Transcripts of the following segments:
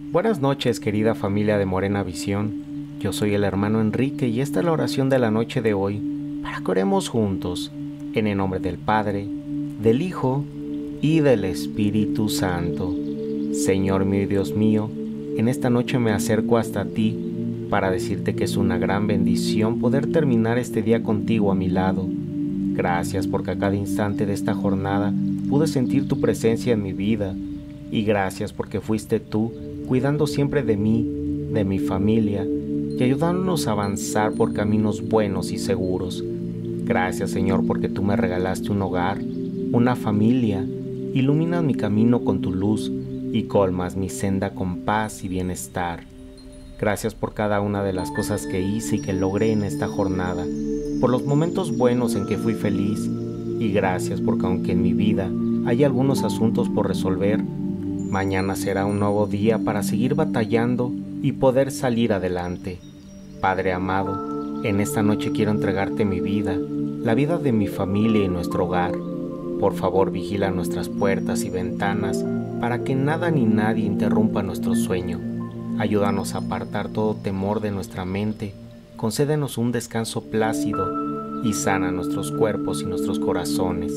Buenas noches, querida familia de Morena Visión. Yo soy el hermano Enrique y esta es la oración de la noche de hoy para que oremos juntos, en el nombre del Padre, del Hijo y del Espíritu Santo. Señor mío y Dios mío, en esta noche me acerco hasta ti para decirte que es una gran bendición poder terminar este día contigo a mi lado. Gracias porque a cada instante de esta jornada pude sentir tu presencia en mi vida, y gracias porque fuiste tú cuidando siempre de mí, de mi familia, y ayudándonos a avanzar por caminos buenos y seguros. Gracias, Señor, porque tú me regalaste un hogar, una familia, iluminas mi camino con tu luz y colmas mi senda con paz y bienestar. Gracias por cada una de las cosas que hice y que logré en esta jornada, por los momentos buenos en que fui feliz, y gracias porque aunque en mi vida hay algunos asuntos por resolver, mañana será un nuevo día para seguir batallando y poder salir adelante. Padre amado, en esta noche quiero entregarte mi vida, la vida de mi familia y nuestro hogar. Por favor, vigila nuestras puertas y ventanas para que nada ni nadie interrumpa nuestro sueño. Ayúdanos a apartar todo temor de nuestra mente, concédenos un descanso plácido y sana nuestros cuerpos y nuestros corazones.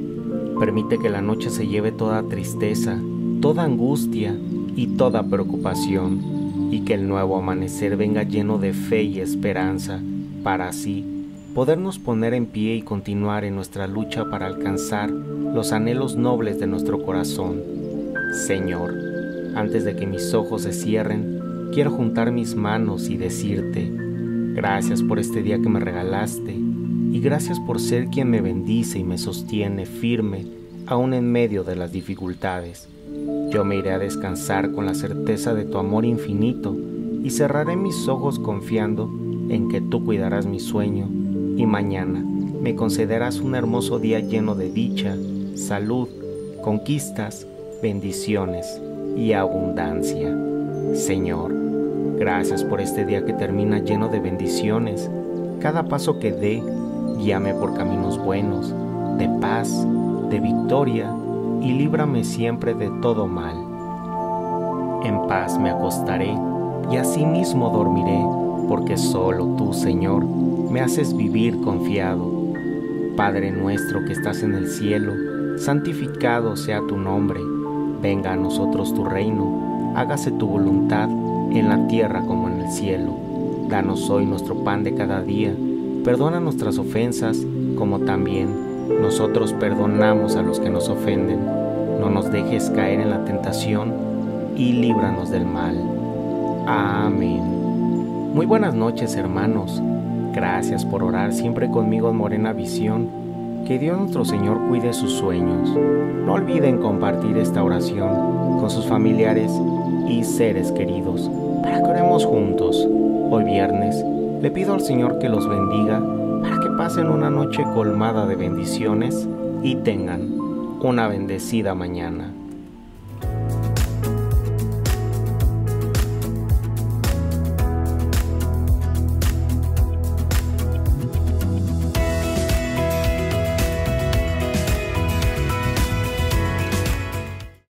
Permite que la noche se lleve toda tristeza, toda angustia y toda preocupación, y que el nuevo amanecer venga lleno de fe y esperanza, para así podernos poner en pie y continuar en nuestra lucha para alcanzar los anhelos nobles de nuestro corazón. Señor, antes de que mis ojos se cierren, quiero juntar mis manos y decirte, gracias por este día que me regalaste, y gracias por ser quien me bendice y me sostiene firme, aún en medio de las dificultades. Yo me iré a descansar con la certeza de tu amor infinito y cerraré mis ojos confiando en que tú cuidarás mi sueño y mañana me concederás un hermoso día lleno de dicha, salud, conquistas, bendiciones y abundancia. Señor, gracias por este día que termina lleno de bendiciones. Cada paso que dé, guíame por caminos buenos, de paz, de victoria, y líbrame siempre de todo mal. En paz me acostaré y asimismo dormiré, porque solo tú, Señor, me haces vivir confiado. Padre nuestro que estás en el cielo, santificado sea tu nombre. Venga a nosotros tu reino, hágase tu voluntad en la tierra como en el cielo. Danos hoy nuestro pan de cada día, perdona nuestras ofensas como también nosotros perdonamos a los que nos ofenden. No nos dejes caer en la tentación y líbranos del mal. Amén. Muy buenas noches, hermanos. Gracias por orar siempre conmigo en Morena Visión. Que Dios nuestro Señor cuide sus sueños. No olviden compartir esta oración con sus familiares y seres queridos para que oremos juntos. Hoy viernes le pido al Señor que los bendiga para que pasen una noche colmada de bendiciones y tengan una bendecida mañana.